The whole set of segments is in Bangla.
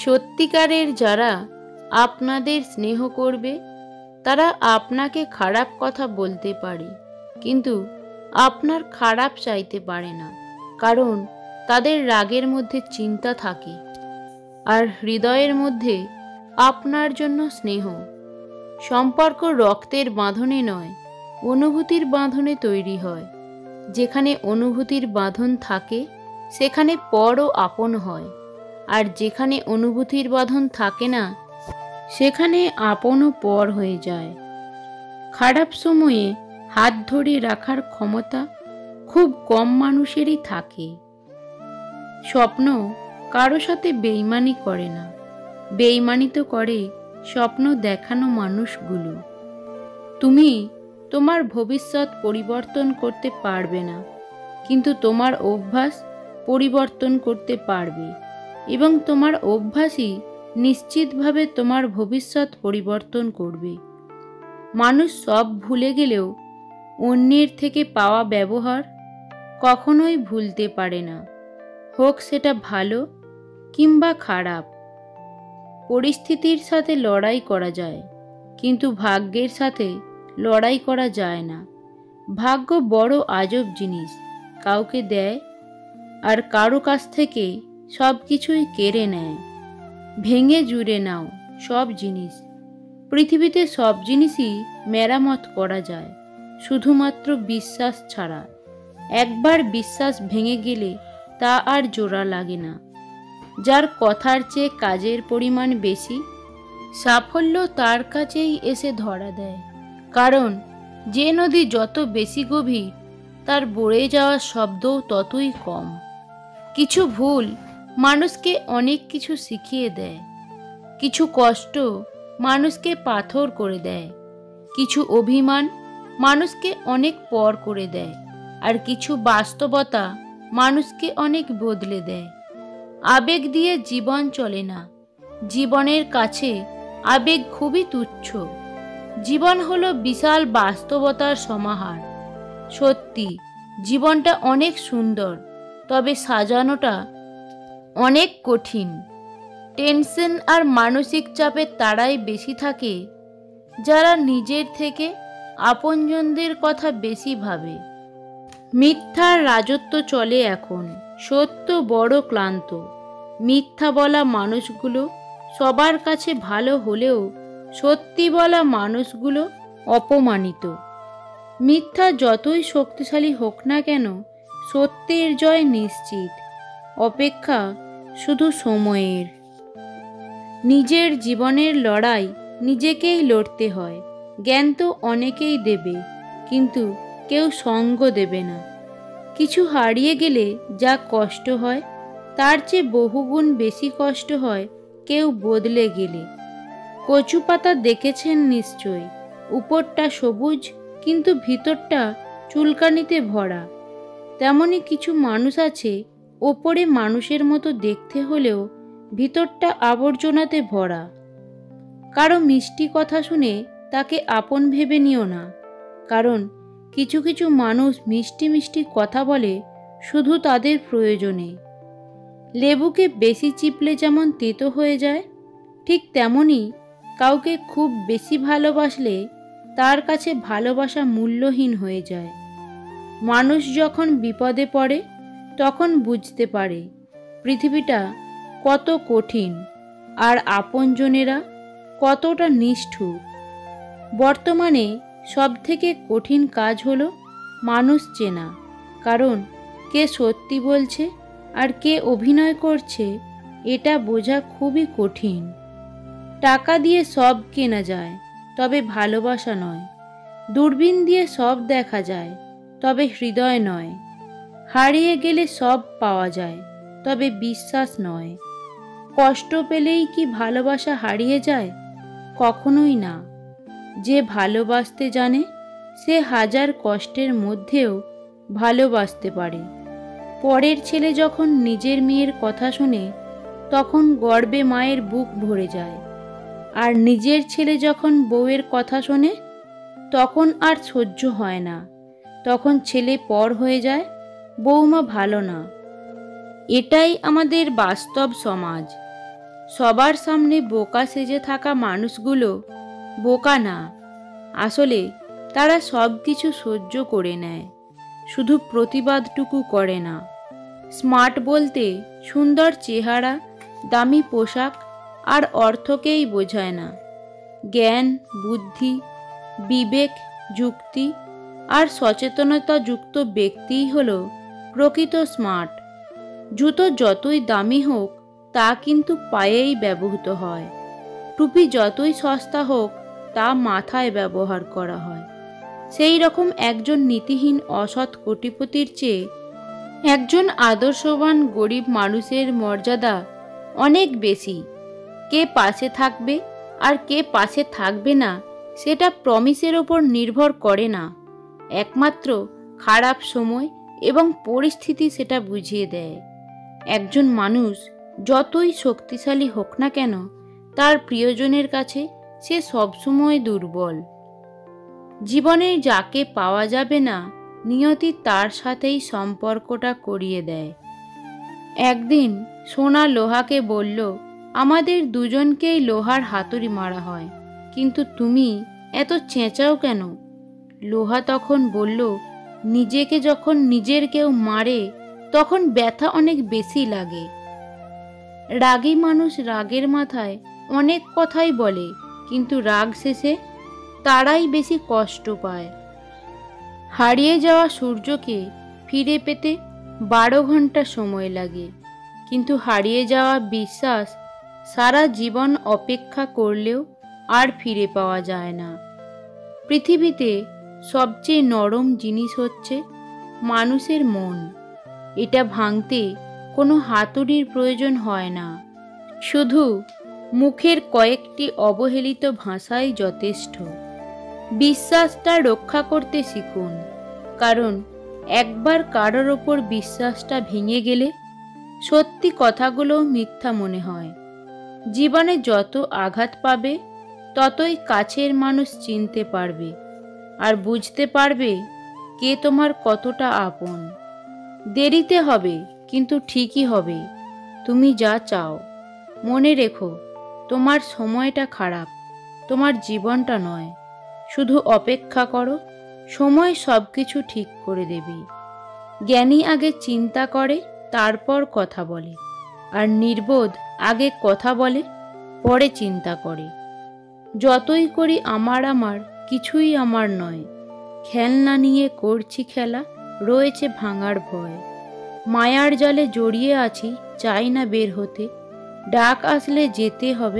সত্যিকারের যারা আপনাদের স্নেহ করবে তারা আপনাকে খারাপ কথা বলতে পারে, কিন্তু আপনার খারাপ চাইতে পারে না, কারণ তাদের রাগের মধ্যে চিন্তা থাকে আর হৃদয়ের মধ্যে আপনার জন্য স্নেহ। সম্পর্ক রক্তের বাঁধনে নয়, অনুভূতির বাঁধনে তৈরি হয়। যেখানে অনুভূতির বাঁধন থাকে সেখানে পরও আপন হয়, আর যেখানে অনুভূতির বাঁধন থাকে না সেখানে আপনও পর হয়ে যায়। খারাপ সময়ে হাত ধরে রাখার ক্ষমতা খুব কম মানুষেরই থাকে। স্বপ্ন কারো সাথে বেইমানি করে না, বেইমানি তো করে স্বপ্ন দেখানো মানুষগুলো। তুমি তোমার ভবিষ্যৎ পরিবর্তন করতে পারবে না, কিন্তু তোমার অভ্যাস পরিবর্তন করতে পারবে, এবং তোমার অভ্যাসই নিশ্চিতভাবে তোমার ভবিষ্যৎ পরিবর্তন করবে। মানুষ সব ভুলে গেলেও অন্যের থেকে পাওয়া ব্যবহার কখনোই ভুলতে পারে না, হোক সেটা ভালো কিংবা খারাপ। পরিস্থিতির সাথে লড়াই করা যায়, কিন্তু ভাগ্যের সাথে লড়াই করা যায় না। ভাগ্য বড় আজব জিনিস, কাউকে দেয় আর কারো কাছ থেকে সব কিছুই কেড়ে নেয়। ভেঙে জুড়ে নাও সব জিনিস। পৃথিবীতে সব জিনিসই মেরামত করা যায়, শুধুমাত্র বিশ্বাস ছাড়া। একবার বিশ্বাস ভেঙে গেলে তা আর জোড়া লাগে না। যার কথার চেয়ে কাজের পরিমাণ বেশি, সাফল্য তার কাছেই এসে ধরা দেয়। কারণ যে নদী যত বেশি গভীর, তার বয়ে যাওয়ার শব্দও ততই কম। কিছু ভুল মানুষকে অনেক কিছু শিখিয়ে দেয়, কিছু কষ্ট মানুষকে পাথর করে দেয়, কিছু অভিমান মানুষকে অনেক পর করে দেয়, আর কিছু বাস্তবতা মানুষকে অনেক বদলে দেয়। আবেগ দিয়ে জীবন চলে না, জীবনের কাছে আবেগ খুবই তুচ্ছ। জীবন হলো বিশাল বাস্তবতার সমাহার। সত্যি জীবনটা অনেক সুন্দর, তবে সাজানোটা অনেক কঠিন। টেনশন আর মানসিক চাপের তাড়াই বেশি থাকে যারা নিজের থেকে আপনজনদের কথা বেশি ভাবে। মিথ্যার রাজত্ব চলে এখন, সত্য বড় ক্লান্ত। মিথ্যা বলা মানুষগুলো সবার কাছে ভালো হলেও সত্যি বলা মানুষগুলো অপমানিত। মিথ্যা যতই শক্তিশালী হোক না কেন, সত্যের জয় নিশ্চিত। অপেক্ষা শুধু সময়ের। নিজের জীবনের লড়াই নিজেকেই লড়তে হয়। জ্ঞান তো অনেকেই দেবে, কিন্তু কেউ সঙ্গ দেবে না। কিছু হারিয়ে গেলে যা কষ্ট হয়, তার চেয়ে বহুগুণ বেশি কষ্ট হয় কেউ বদলে গেলে। কচু পাতা দেখেছেন নিশ্চয়, উপরটা সবুজ কিন্তু ভিতরটা চুলকানিতে ভরা। তেমনি কিছু মানুষ আছে, ওপরে মানুষের মতো দেখতে হলেও ভিতরটা আবর্জনাতে ভরা। কারো মিষ্টি কথা শুনে তাকে আপন ভেবে নিও না, কারণ কিছু কিছু মানুষ মিষ্টি মিষ্টি কথা বলে শুধু তাদের প্রয়োজনে। লেবুকে বেশি চিপলে যেমন তেতো হয়ে যায়, ঠিক তেমনি কাউকে খুব বেশি ভালোবাসলে তার কাছে ভালোবাসা মূল্যহীন হয়ে যায়। মানুষ যখন বিপদে পড়ে তখন বুঝতে পারে পৃথিবীটা কত কঠিন আর আপনজনেরা কতটা নিষ্ঠুর। বর্তমানে সবথেকে কঠিন কাজ হলো মানুষ চেনা, কারণ কে সত্যি বলছে আর কে অভিনয় করছে এটা বোঝা খুবই কঠিন। টাকা দিয়ে সব কেনা যায়, তবে ভালোবাসা নয়। দূরবীন দিয়ে সব দেখা যায়, তবে হৃদয় নয়। হারিয়ে গেলে সব পাওয়া যায়, তবে বিশ্বাস নয়। কষ্ট পেলেই কি ভালোবাসা হারিয়ে যায়? কখনোই না। যে ভালোবাসতে জানে সে হাজার কষ্টের মধ্যেও ভালোবাসতে পারে। পরের ছেলে যখন নিজের মেয়ের কথা শুনে তখন গর্বে মায়ের বুক ভরে যায়, আর নিজের ছেলে যখন বউয়ের কথা শোনে তখন আর সহ্য হয় না। তখন ছেলে পর হয়ে যায়, বৌমা ভালো না। এটাই আমাদের বাস্তব সমাজ। সবার সামনে বোকা সেজে থাকা মানুষগুলো বোকা না, আসলে তারা সব কিছু সহ্য করে নেয়, শুধু প্রতিবাদটুকু করে না। স্মার্ট বলতে সুন্দর চেহারা, দামি পোশাক আর অর্থকেই বোঝায় না। জ্ঞান, বুদ্ধি, বিবেক, যুক্তি আর সচেতনতাযুক্ত ব্যক্তিই হলো প্রকৃত স্মার্ট। জুতো যতই দামি হোক তা কিন্তু পায়েই ব্যবহৃত হয়, টুপি যতই সস্তা হোক তা মাথায় ব্যবহার করা হয়। সেই রকম একজন নীতিহীন অসৎ কোটিপতির চেয়ে একজন আদর্শবান গরিব মানুষের মর্যাদা অনেক বেশি। কে পাশে থাকবে আর কে পাশে থাকবে না সেটা প্রমিসের ওপর নির্ভর করে না, একমাত্র খারাপ সময় এবং পরিস্থিতি সেটা বুঝিয়ে দেয়। একজন মানুষ যতই শক্তিশালী হোক না কেন, তার প্রিয়জনের কাছে সে সবসময় দুর্বল। জীবনে যাকে পাওয়া যাবে না, নিয়তি তার সাথেই সম্পর্কটা করিয়ে দেয়। একদিন সোনা লোহাকে বলল, আমাদের দুজনকেই লোহার হাতুড়ি মারা হয়, কিন্তু তুমি এত চেঁচাও কেন? লোহা তখন বলল, নিজেকে যখন নিজের কেউ মারে তখন ব্যথা অনেক বেশি লাগে। রাগী মানুষ রাগের মাথায় অনেক কথাই বলে, কিন্তু রাগ শেষে তারাই বেশি কষ্ট পায়। হারিয়ে যাওয়া সূর্যকে ফিরে পেতে 12 ঘন্টা সময় লাগে, কিন্তু হারিয়ে যাওয়া বিশ্বাস সারা জীবন অপেক্ষা করলেও আর ফিরে পাওয়া যায় না। পৃথিবীতে সবচেয়ে নরম জিনিস হচ্ছে মানুষের মন। এটা ভাঙতে কোনো হাতুড়ির প্রয়োজন হয় না, শুধু মুখের কয়েকটি অবহেলিত ভাষাই যথেষ্ট। বিশ্বাসটা রক্ষা করতে শিখুন, কারণ একবার কারোর ওপর বিশ্বাসটা ভেঙে গেলে সত্যি কথাগুলো মিথ্যা মনে হয়। জীবনে যত আঘাত পাবে ততই কাছের মানুষ চিনতে পারবে আর বুঝতে পারবে কে তোমার কতটা আপন। দেরিতে হবে, কিন্তু ঠিকই হবে তুমি যা চাও। মনে রেখো, তোমার সময়টা খারাপ, তোমার জীবনটা নয়। শুধু অপেক্ষা করো, সময় সব কিছু ঠিক করে দেবে। জ্ঞানী আগে চিন্তা করে তারপর কথা বলে, আর নির্বোধ আগে কথা বলে পরে চিন্তা করে। যতই করি আমার কিছুই আমার নয়, খেলনা নিয়ে করছি খেলা, রয়েছে ভাঙার ভয়। মায়ার জালে জড়িয়ে আছি, চাই না বের হতে, ডাক আসলে যেতে হবে,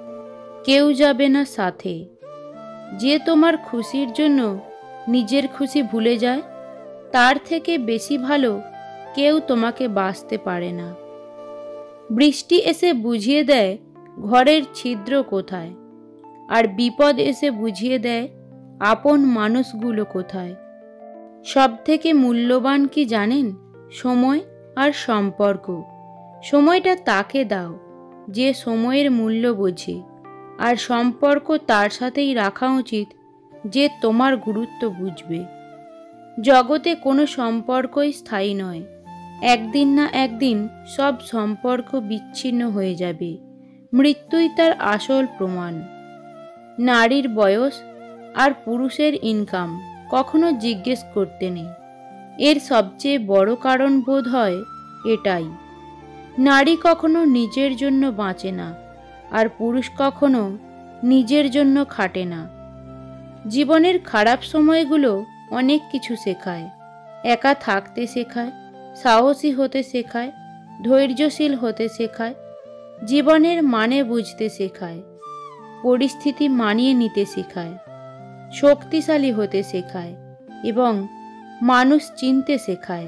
কেউ যাবে না সাথে। যে তোমার খুশির জন্য নিজের খুশি ভুলে যায়, তার থেকে বেশি ভালো কেউ তোমাকে বাঁচতে পারে না। বৃষ্টি এসে বুঝিয়ে দেয় ঘরের ছিদ্র কোথায়, আর বিপদ এসে বুঝিয়ে দেয় আপন মানুষগুলো কোথায়। সব থেকে মূল্যবান কি জানেন? সময় আর সম্পর্ক। সময়টা তাকে দাও যে সময়ের মূল্য বোঝে, আর সম্পর্ক তার সাথেই রাখা উচিত যে তোমার গুরুত্ব বুঝবে। জগতে কোনো সম্পর্কই স্থায়ী নয়, একদিন না একদিন সব সম্পর্ক বিচ্ছিন্ন হয়ে যাবে। মৃত্যুই তার আসল প্রমাণ। নারীর বয়স আর পুরুষের ইনকাম কখনো জিজ্ঞেস করতে নেই। এর সবচেয়ে বড় কারণ বোধ হয় এটাই, নারী কখনো নিজের জন্য বাঁচে না, আর পুরুষ কখনো নিজের জন্য খাটে না। জীবনের খারাপ সময়গুলো অনেক কিছু শেখায়। একা থাকতে শেখায়, সাহসী হতে শেখায়, ধৈর্যশীল হতে শেখায়, জীবনের মানে বুঝতে শেখায়, পরিস্থিতি মানিয়ে নিতে শেখায়, শক্তিশালী হতে শেখায় এবং মানুষ চিনতে শেখায়।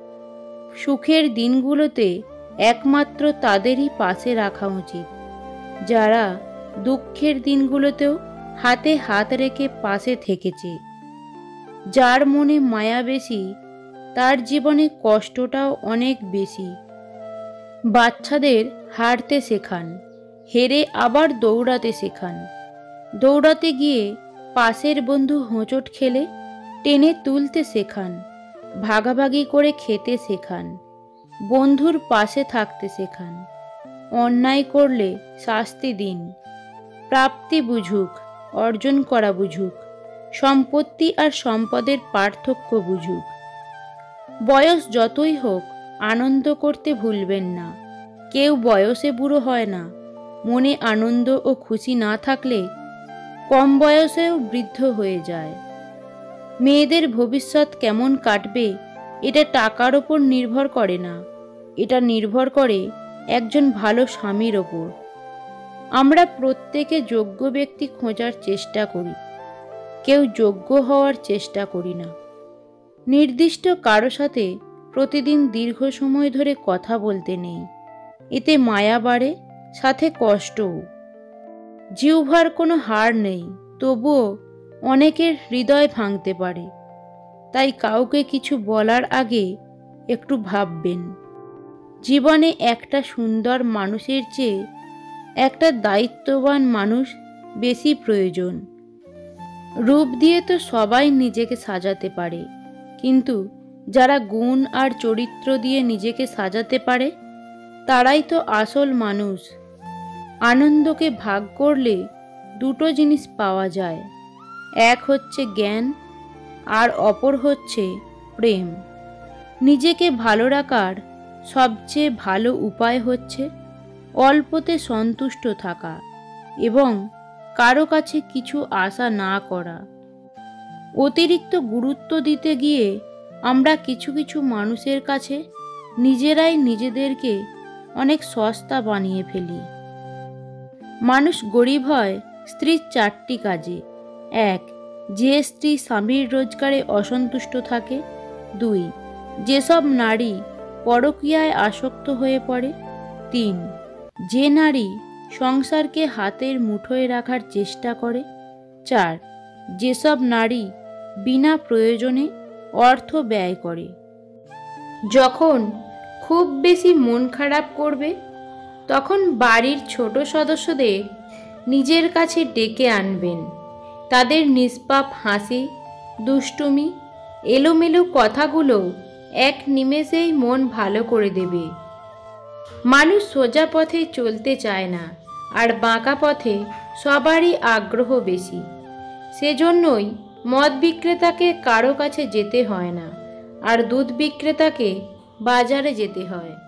সুখের দিনগুলোতে একমাত্র তাদেরই পাশে রাখা উচিত যারা দুঃখের দিনগুলোতেও হাতে হাত রেখে পাশে থেকেছে। যার মনে মায়া বেশি, তার জীবনে কষ্টটাও অনেক বেশি। বাচ্চাদের হারতে শেখান, হেরে আবার দৌড়াতে শেখান। দৌড়াতে গিয়ে পাশের বন্ধু হোঁচট খেলে টেনে তুলতে শেখান। ভাগাভাগি করে খেতে শেখান, বন্ধুর পাশে থাকতে শেখান। অন্যায় করলে শাস্তি দিন। প্রাপ্তি বুঝুক, অর্জন করা বুঝুক, সম্পত্তি আর সম্পদের পার্থক্য বুঝুক। বয়স যতই হোক আনন্দ করতে ভুলবেন না। কেউ বয়সে বুড়ো হয় না। মনে আনন্দ ও খুশি না থাকলে কম বয়সেও বৃদ্ধ হয়ে যায়। মেয়েদের ভবিষ্যৎ কেমন কাটবে এটা টাকার ওপর নির্ভর করে না, এটা নির্ভর করে একজন ভালো স্বামীর ওপর। আমরা প্রত্যেকে যোগ্য ব্যক্তি খোঁজার চেষ্টা করি, কেউ যোগ্য হওয়ার চেষ্টা করি না। নির্দিষ্ট কারো সাথে প্রতিদিন দীর্ঘ সময় ধরে কথা বলতে নেই, এতে মায়া বাড়ে, সাথে কষ্টও। জিহ্বার কোনো হাড় নেই, তবুও অনেকের হৃদয় ভাঙতে পারে। তাই কাউকে কিছু বলার আগে একটু ভাববেন। জীবনে একটা সুন্দর মানুষের চেয়ে একটা দায়িত্ববান মানুষ বেশি প্রয়োজন। রূপ দিয়ে তো সবাই নিজেকে সাজাতে পারে, কিন্তু যারা গুণ আর চরিত্র দিয়ে নিজেকে সাজাতে পারে তারাই তো আসল মানুষ। আনন্দকে ভাগ করলে দুটো জিনিস পাওয়া যায়, এক হচ্ছে জ্ঞান আর অপর হচ্ছে প্রেম। নিজেকে ভালো রাখার সবচেয়ে ভালো উপায় হচ্ছে অল্পতে সন্তুষ্ট থাকা এবং কারো কাছে কিছু আশা না করা। অতিরিক্ত গুরুত্ব দিতে গিয়ে আমরা কিছু কিছু মানুষের কাছে নিজেরাই নিজেদেরকে অনেক সস্তা বানিয়ে ফেলি। মানুষ গরিব হয় স্ত্রীর 4টি কাজে। 1. যে স্ত্রী স্বামীর রোজগারে অসন্তুষ্ট থাকে। 2. যেসব নারী পরকীয়ায় আসক্ত হয়ে পড়ে। 3. যে নারী সংসারকে হাতের মুঠোয় রাখার চেষ্টা করে। 4. যেসব নারী বিনা প্রয়োজনে অর্থ ব্যয় করে। যখন খুব বেশি মন খারাপ করবে তখন বাড়ির ছোট সদস্যদের নিজের কাছে ডেকে আনবেন। তাদের নিষ্পাপ হাসি, দুষ্টুমি, এলোমেলো কথাগুলো এক নিমেষেই মন ভালো করে দেবে। মানুষ সোজা পথে চলতে চায় না, আর বাঁকা পথে সবারই আগ্রহ বেশি। সেজন্যই মদ বিক্রেতাকে কারো কাছে যেতে হয় না, আর দুধ বিক্রেতাকে বাজারে যেতে হয়।